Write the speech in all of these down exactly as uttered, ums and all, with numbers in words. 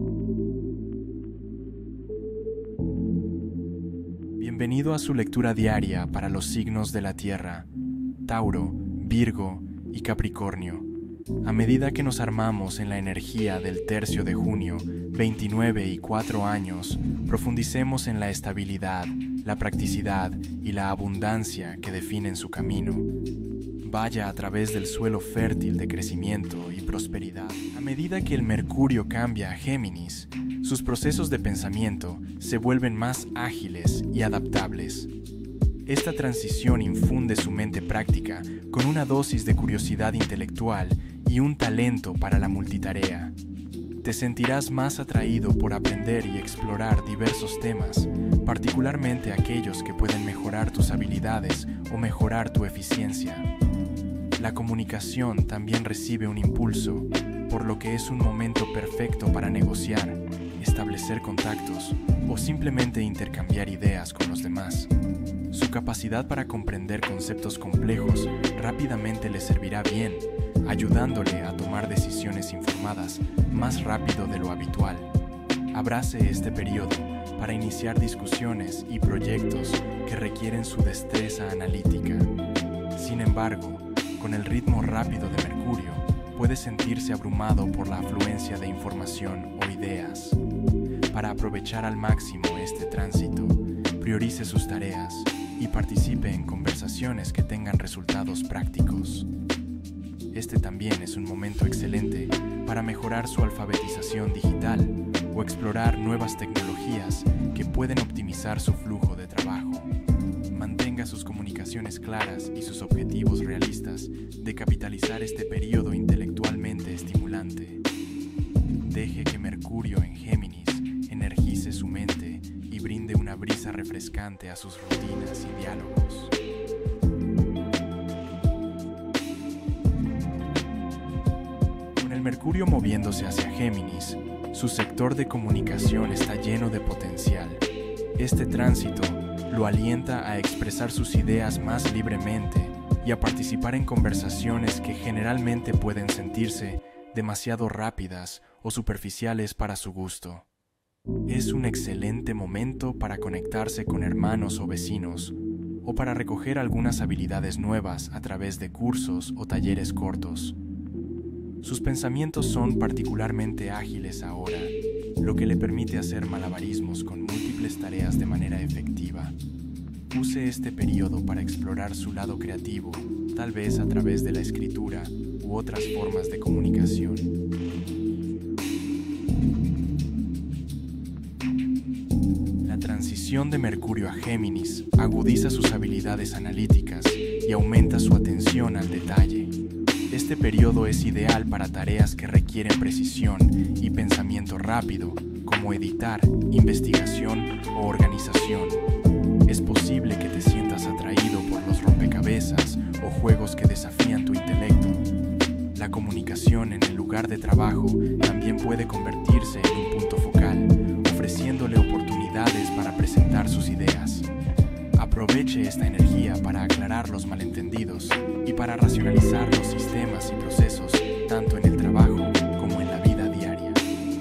Bienvenido a su lectura diaria para los signos de la Tierra, Tauro, Virgo y Capricornio. A medida que nos armamos en la energía del tercio de junio, veintinueve y cuatro años, profundicemos en la estabilidad, la practicidad y la abundancia que definen su camino. Vaya a través del suelo fértil de crecimiento y prosperidad. A medida que el Mercurio cambia a Géminis, sus procesos de pensamiento se vuelven más ágiles y adaptables. Esta transición infunde su mente práctica con una dosis de curiosidad intelectual y un talento para la multitarea. Te sentirás más atraído por aprender y explorar diversos temas, particularmente aquellos que pueden mejorar tus habilidades o mejorar tu eficiencia. La comunicación también recibe un impulso, por lo que es un momento perfecto para negociar, establecer contactos o simplemente intercambiar ideas con los demás. Su capacidad para comprender conceptos complejos rápidamente le servirá bien, ayudándole a tomar decisiones informadas más rápido de lo habitual. Abrace este periodo para iniciar discusiones y proyectos que requieren su destreza analítica. Sin embargo, con el ritmo rápido de Mercurio, puede sentirse abrumado por la afluencia de información o ideas. Para aprovechar al máximo este tránsito, priorice sus tareas y participe en conversaciones que tengan resultados prácticos. Este también es un momento excelente para mejorar su alfabetización digital o explorar nuevas tecnologías que pueden optimizar su flujo de trabajo. Mantenga sus comunicaciones claras y sus objetivos realistas de capitalizar este periodo intelectualmente estimulante. Deje que Mercurio en Géminis energice su mente y brinde una brisa refrescante a sus rutinas y diálogos. Con el Mercurio moviéndose hacia Géminis, su sector de comunicación está lleno de potencial. Este tránsito lo alienta a expresar sus ideas más libremente y a participar en conversaciones que generalmente pueden sentirse demasiado rápidas o superficiales para su gusto. Es un excelente momento para conectarse con hermanos o vecinos, o para recoger algunas habilidades nuevas a través de cursos o talleres cortos. Sus pensamientos son particularmente ágiles ahora, lo que le permite hacer malabarismos con múltiples tareas de manera efectiva. Use este periodo para explorar su lado creativo, tal vez a través de la escritura u otras formas de comunicación. La transición de Mercurio a Géminis agudiza sus habilidades analíticas y aumenta su atención al detalle. Este periodo es ideal para tareas que requieren precisión y pensamiento rápido, como editar, investigación o organización. Es posible que te sientas atraído por los rompecabezas o juegos que desafían tu intelecto. La comunicación en el lugar de trabajo también puede convertirse en un punto focal, ofreciéndole oportunidades para presentar sus ideas. Aproveche esta energía para aclarar los malentendidos y para racionalizar los sistemas y procesos, tanto en el trabajo como en la vida diaria.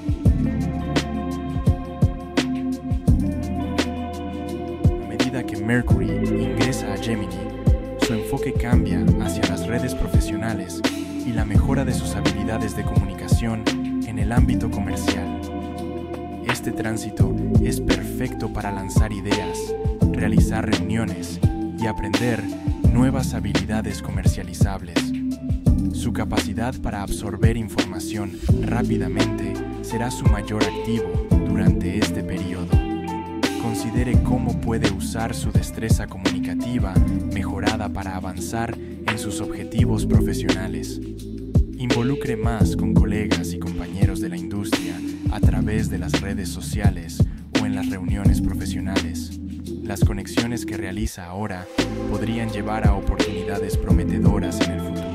A medida que Mercury ingresa a Gemini, su enfoque cambia hacia las redes profesionales y la mejora de sus habilidades de comunicación en el ámbito comercial. Este tránsito es perfecto para lanzar ideas, realizar reuniones y aprender nuevas habilidades comercializables. Su capacidad para absorber información rápidamente será su mayor activo durante este periodo. Considere cómo puede usar su destreza comunicativa mejorada para avanzar en sus objetivos profesionales. Involucre más con colegas y compañeros de la industria a través de las redes sociales o en las reuniones profesionales. Las conexiones que realiza ahora podrían llevar a oportunidades prometedoras en el futuro.